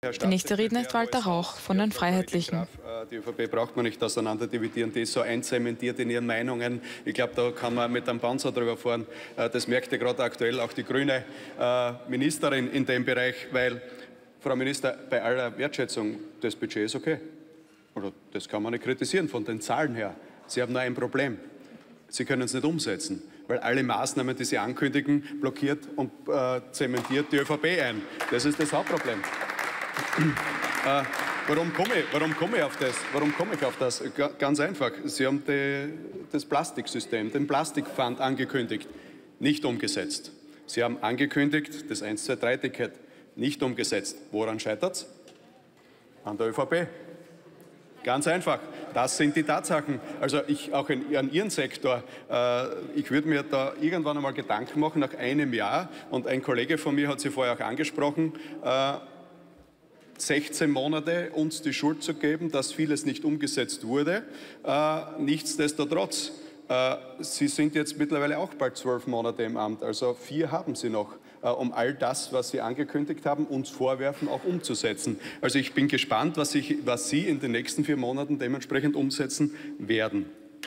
Der nächste Redner ist Walter Rauch von den Freiheitlichen. Die ÖVP braucht man nicht auseinanderdividieren, die ist so einzementiert in ihren Meinungen. Ich glaube, da kann man mit einem Panzer drüber fahren. Das merkt ja gerade aktuell auch die grüne Ministerin in dem Bereich, weil, Frau Minister, bei aller Wertschätzung, das Budget ist okay. Oder das kann man nicht kritisieren von den Zahlen her. Sie haben nur ein Problem. Sie können es nicht umsetzen, weil alle Maßnahmen, die Sie ankündigen, blockiert und zementiert die ÖVP ein. Das ist das Hauptproblem. Warum komme ich auf das? Warum komme ich auf das? Ganz einfach. Sie haben das Plastiksystem, den Plastikpfand angekündigt, nicht umgesetzt. Sie haben angekündigt, das 1-2-3-Ticket nicht umgesetzt. Woran scheitert es? An der ÖVP. Ganz einfach. Das sind die Tatsachen. Also auch an Ihren Sektor. Ich würde mir da irgendwann einmal Gedanken machen, nach einem Jahr, und ein Kollege von mir hat Sie vorher auch angesprochen, 16 Monate uns die Schuld zu geben, dass vieles nicht umgesetzt wurde. Nichtsdestotrotz, Sie sind jetzt mittlerweile auch bald 12 Monate im Amt, also 4 haben Sie noch, um all das, was Sie angekündigt haben, uns vorwerfen, auch umzusetzen. Also ich bin gespannt, was Sie in den nächsten 4 Monaten dementsprechend umsetzen werden.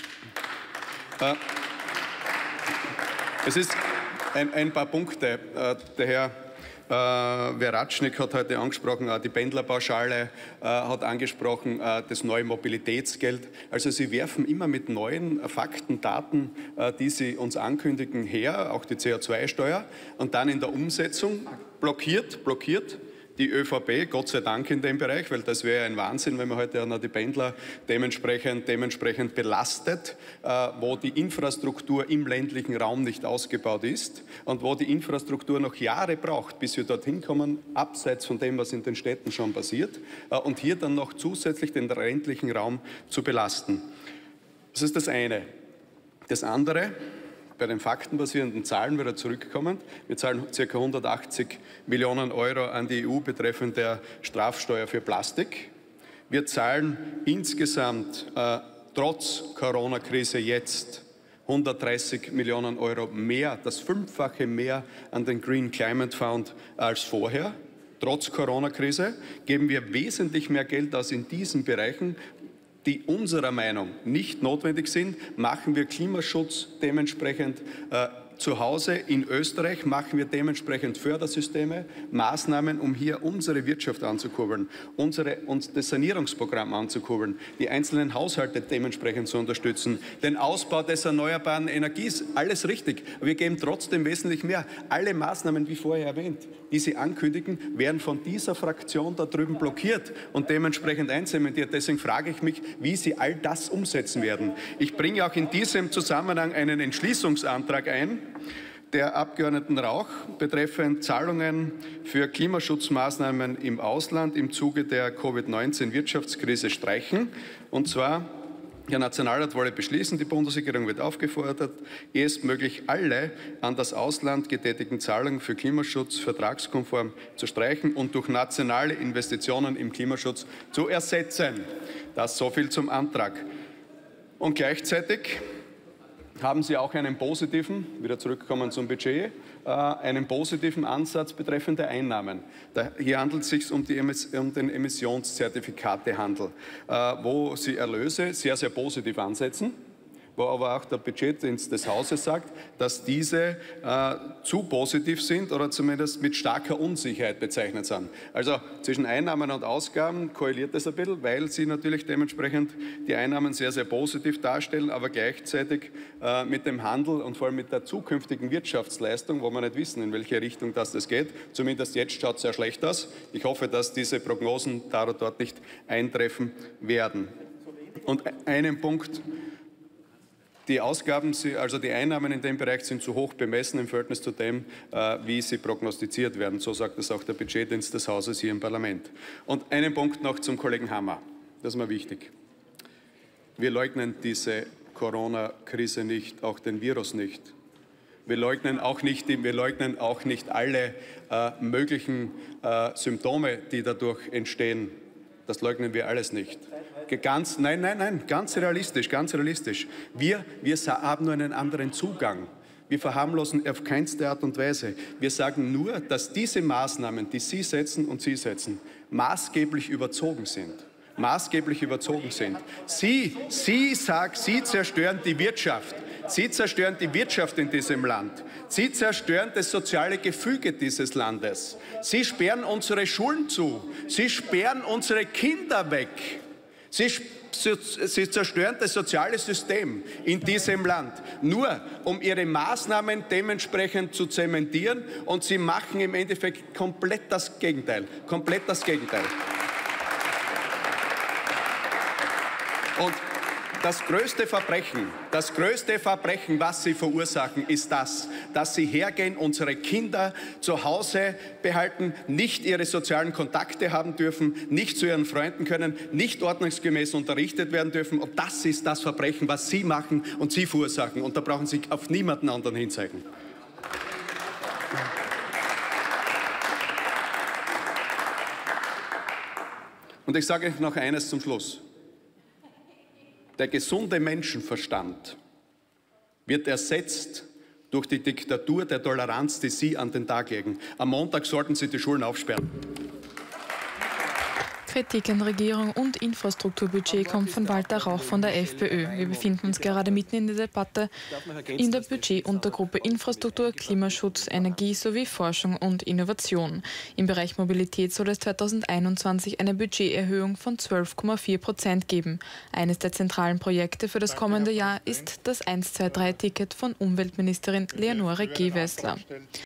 Es ist ein paar Punkte. Der Herr Veratschnik hat heute angesprochen, die Pendlerpauschale, hat angesprochen, das neue Mobilitätsgeld. Also Sie werfen immer mit neuen Fakten, Daten, die Sie uns ankündigen, her, auch die CO2-Steuer, und dann in der Umsetzung blockiert die ÖVP, Gott sei Dank in dem Bereich, weil das wäre ein Wahnsinn, wenn man heute auch noch die Pendler dementsprechend belastet, wo die Infrastruktur im ländlichen Raum nicht ausgebaut ist und wo die Infrastruktur noch Jahre braucht, bis wir dorthin kommen, abseits von dem, was in den Städten schon passiert, und hier dann noch zusätzlich den ländlichen Raum zu belasten. Das ist das eine. Das andere, bei den faktenbasierenden Zahlen wieder zurückkommen. Wir zahlen ca. 180 Millionen Euro an die EU betreffend der Strafsteuer für Plastik. Wir zahlen insgesamt trotz Corona-Krise jetzt 130 Millionen Euro mehr, das 5-fache mehr an den Green Climate Fund als vorher. Trotz Corona-Krise geben wir wesentlich mehr Geld aus in diesen Bereichen, die unserer Meinung nicht notwendig sind. Machen wir Klimaschutz dementsprechend zu Hause. In Österreich machen wir dementsprechend Fördersysteme, Maßnahmen, um hier unsere Wirtschaft anzukurbeln, das Sanierungsprogramm anzukurbeln, die einzelnen Haushalte dementsprechend zu unterstützen, den Ausbau des erneuerbaren Energies, alles richtig. Aber wir geben trotzdem wesentlich mehr. Alle Maßnahmen, wie vorher erwähnt, die Sie ankündigen, werden von dieser Fraktion da drüben blockiert und dementsprechend einzementiert. Deswegen frage ich mich, wie Sie all das umsetzen werden. Ich bringe auch in diesem Zusammenhang einen Entschließungsantrag ein, der Abgeordneten Rauch betreffend Zahlungen für Klimaschutzmaßnahmen im Ausland im Zuge der Covid-19-Wirtschaftskrise streichen. Und zwar, der Nationalrat wolle beschließen, die Bundesregierung wird aufgefordert, erstmöglich alle an das Ausland getätigten Zahlungen für Klimaschutz vertragskonform zu streichen und durch nationale Investitionen im Klimaschutz zu ersetzen. Das so viel zum Antrag. Und gleichzeitig haben Sie auch einen positiven, wieder zurückkommen zum Budget, einen positiven Ansatz betreffend der Einnahmen. Hier handelt es sich um den Emissionszertifikatehandel, wo Sie Erlöse sehr, sehr positiv ansetzen, wo aber auch der Budgetdienst des Hauses sagt, dass diese zu positiv sind oder zumindest mit starker Unsicherheit bezeichnet sind. Also zwischen Einnahmen und Ausgaben korreliert das ein bisschen, weil sie natürlich dementsprechend die Einnahmen sehr, sehr positiv darstellen, aber gleichzeitig mit dem Handel und vor allem mit der zukünftigen Wirtschaftsleistung, wo wir nicht wissen, in welche Richtung das geht. Zumindest jetzt schaut es sehr schlecht aus. Ich hoffe, dass diese Prognosen da oder dort nicht eintreffen werden. Und einen Punkt: Die Ausgaben, also die Einnahmen in dem Bereich sind zu hoch bemessen im Verhältnis zu dem, wie sie prognostiziert werden. So sagt es auch der Budgetdienst des Hauses hier im Parlament. Und einen Punkt noch zum Kollegen Hammer. Das ist mir wichtig. Wir leugnen diese Corona-Krise nicht, auch den Virus nicht. Wir leugnen auch nicht alle möglichen Symptome, die dadurch entstehen. Das leugnen wir alles nicht. Nein, ganz realistisch, ganz realistisch. Wir haben nur einen anderen Zugang. Wir verharmlosen auf keinste Art und Weise. Wir sagen nur, dass diese Maßnahmen, die Sie setzen und Sie setzen, maßgeblich überzogen sind. Maßgeblich überzogen sind. Sie zerstören die Wirtschaft. Sie zerstören die Wirtschaft in diesem Land. Sie zerstören das soziale Gefüge dieses Landes. Sie sperren unsere Schulen zu. Sie sperren unsere Kinder weg. Sie zerstören das soziale System in diesem Land, nur um ihre Maßnahmen dementsprechend zu zementieren. Und sie machen im Endeffekt komplett das Gegenteil. Komplett das Gegenteil. Und das größte Verbrechen, was sie verursachen, ist dass sie hergehen, unsere Kinder zu Hause behalten, nicht ihre sozialen Kontakte haben dürfen, nicht zu ihren Freunden können, nicht ordnungsgemäß unterrichtet werden dürfen. Und das ist das Verbrechen, was sie machen und sie verursachen. Und da brauchen sie auf niemanden anderen hinzeigen. Und ich sage noch eines zum Schluss. Der gesunde Menschenverstand wird ersetzt durch die Diktatur der Toleranz, die Sie an den Tag legen. Am Montag sollten Sie die Schulen aufsperren. Kritik an Regierung und Infrastrukturbudget kommt von Walter Rauch von der FPÖ. Wir befinden uns gerade mitten in der Debatte in der Budgetuntergruppe Infrastruktur, Klimaschutz, Energie sowie Forschung und Innovation. Im Bereich Mobilität soll es 2021 eine Budgeterhöhung von 12,4% geben. Eines der zentralen Projekte für das kommende Jahr ist das 1-2-3-Ticket von Umweltministerin Leonore Gewessler.